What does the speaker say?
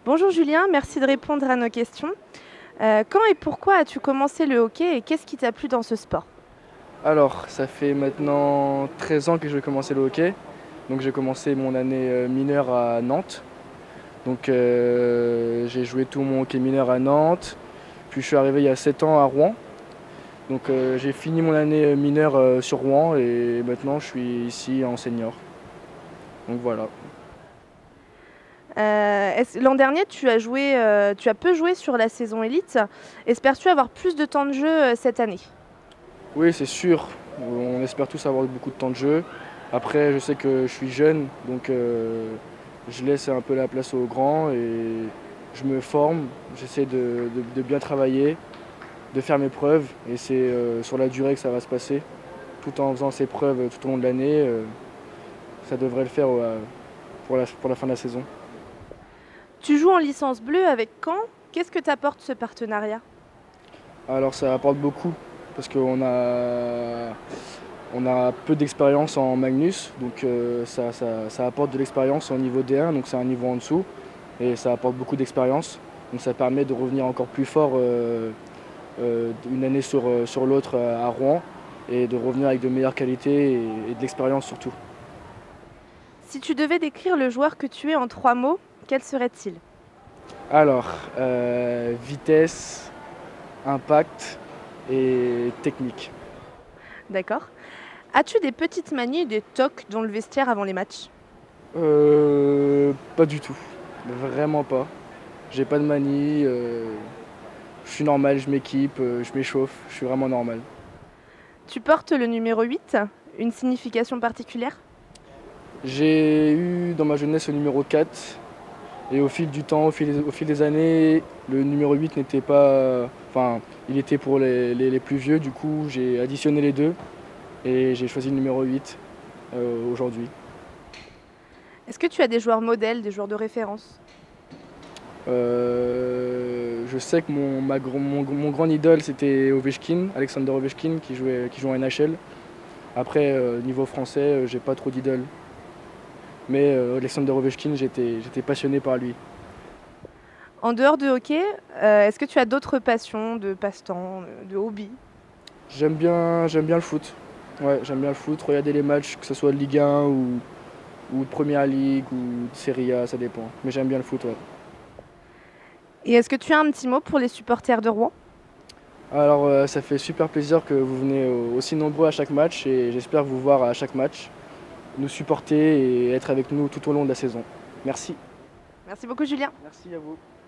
Bonjour Julien, merci de répondre à nos questions. Quand et pourquoi as-tu commencé le hockey et qu'est-ce qui t'a plu dans ce sport? Alors, ça fait maintenant 13 ans que je vais commencer le hockey. Donc j'ai commencé mon année mineure à Nantes. Donc j'ai joué tout mon hockey mineur à Nantes. Puis je suis arrivé il y a 7 ans à Rouen. Donc j'ai fini mon année mineure sur Rouen et maintenant je suis ici en senior. Donc voilà. L'an dernier, tu as peu joué sur la saison élite. Espères-tu avoir plus de temps de jeu cette année? Oui, c'est sûr. On espère tous avoir beaucoup de temps de jeu. Après, je sais que je suis jeune, donc je laisse un peu la place aux grands et je me forme. J'essaie de bien travailler, de faire mes preuves. Et c'est sur la durée que ça va se passer. Tout en faisant ses preuves tout au long de l'année, ça devrait le faire pour la fin de la saison. Tu joues en licence bleue avec Caen. Qu'est-ce que t'apporte ce partenariat? Alors ça apporte beaucoup parce qu'on a peu d'expérience en Magnus, donc ça apporte de l'expérience au niveau D1, donc c'est un niveau en dessous, et ça apporte beaucoup d'expérience. Donc ça permet de revenir encore plus fort une année sur l'autre à Rouen, et de revenir avec de meilleures qualités et de l'expérience surtout. Si tu devais décrire le joueur que tu es en 3 mots, quel serait-il? Alors, vitesse, impact et technique. D'accord. As-tu des petites manies, des tocs dans le vestiaire avant les matchs? Pas du tout, vraiment pas. J'ai pas de manie, je suis normal, je m'équipe, je m'échauffe, je suis vraiment normal. Tu portes le numéro 8, une signification particulière? J'ai eu dans ma jeunesse le numéro 4 et au fil du temps, au fil des années, le numéro 8 n'était pas. Enfin, il était pour les plus vieux, du coup j'ai additionné les deux et j'ai choisi le numéro 8 aujourd'hui. Est-ce que tu as des joueurs modèles, des joueurs de référence? Je sais que mon grand idole c'était Ovechkin, Alexander Ovechkin qui joue en NHL. Après, niveau français, j'ai pas trop d'idoles. Mais Alexander Ovechkin, j'étais passionné par lui. En dehors de hockey, est-ce que tu as d'autres passions, de passe-temps, de hobbies? J'aime bien le foot. Ouais, j'aime bien le foot, regarder les matchs, que ce soit de Ligue 1 ou de Première Ligue ou de Serie A, ça dépend. Mais j'aime bien le foot, ouais. Et est-ce que tu as un petit mot pour les supporters de Rouen? Alors, ça fait super plaisir que vous venez aussi nombreux à chaque match et j'espère vous voir à chaque match, nous supporter et être avec nous tout au long de la saison. Merci. Merci beaucoup Julien. Merci à vous.